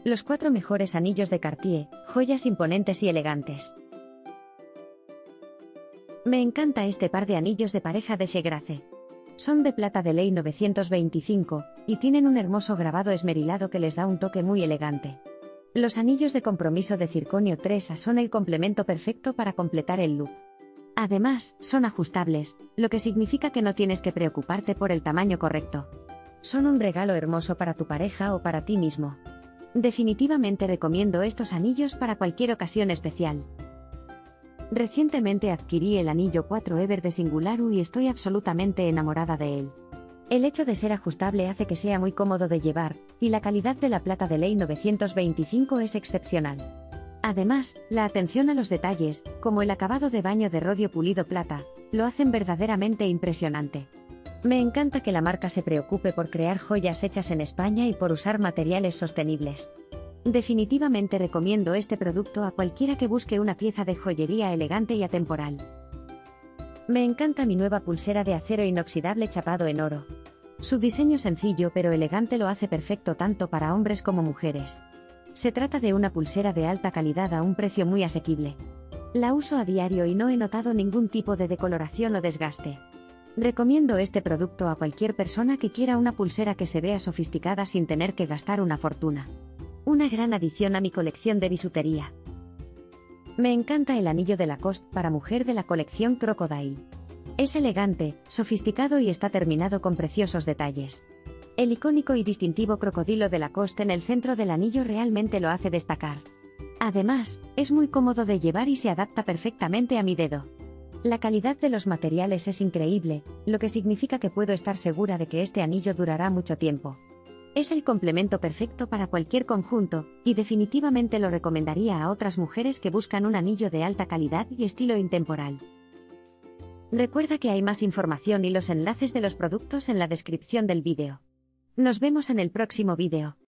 Los 4 mejores anillos de Cartier, joyas imponentes y elegantes. Me encanta este par de anillos de pareja de Chez Grace. Son de plata de ley 925, y tienen un hermoso grabado esmerilado que les da un toque muy elegante. Los anillos de compromiso de circonio 3A son el complemento perfecto para completar el look. Además, son ajustables, lo que significa que no tienes que preocuparte por el tamaño correcto. Son un regalo hermoso para tu pareja o para ti mismo. Definitivamente recomiendo estos anillos para cualquier ocasión especial. Recientemente adquirí el anillo 4Ever de Singularu y estoy absolutamente enamorada de él. El hecho de ser ajustable hace que sea muy cómodo de llevar, y la calidad de la plata de ley 925 es excepcional. Además, la atención a los detalles, como el acabado de baño de rodio pulido plata, lo hacen verdaderamente impresionante. Me encanta que la marca se preocupe por crear joyas hechas en España y por usar materiales sostenibles. Definitivamente recomiendo este producto a cualquiera que busque una pieza de joyería elegante y atemporal. Me encanta mi nueva pulsera de acero inoxidable chapado en oro. Su diseño sencillo pero elegante lo hace perfecto tanto para hombres como mujeres. Se trata de una pulsera de alta calidad a un precio muy asequible. La uso a diario y no he notado ningún tipo de decoloración o desgaste. Recomiendo este producto a cualquier persona que quiera una pulsera que se vea sofisticada sin tener que gastar una fortuna. Una gran adición a mi colección de bisutería. Me encanta el anillo de Lacoste para mujer de la colección Crocodile. Es elegante, sofisticado y está terminado con preciosos detalles. El icónico y distintivo crocodilo de Lacoste en el centro del anillo realmente lo hace destacar. Además, es muy cómodo de llevar y se adapta perfectamente a mi dedo. La calidad de los materiales es increíble, lo que significa que puedo estar segura de que este anillo durará mucho tiempo. Es el complemento perfecto para cualquier conjunto, y definitivamente lo recomendaría a otras mujeres que buscan un anillo de alta calidad y estilo intemporal. Recuerda que hay más información y los enlaces de los productos en la descripción del vídeo. Nos vemos en el próximo vídeo.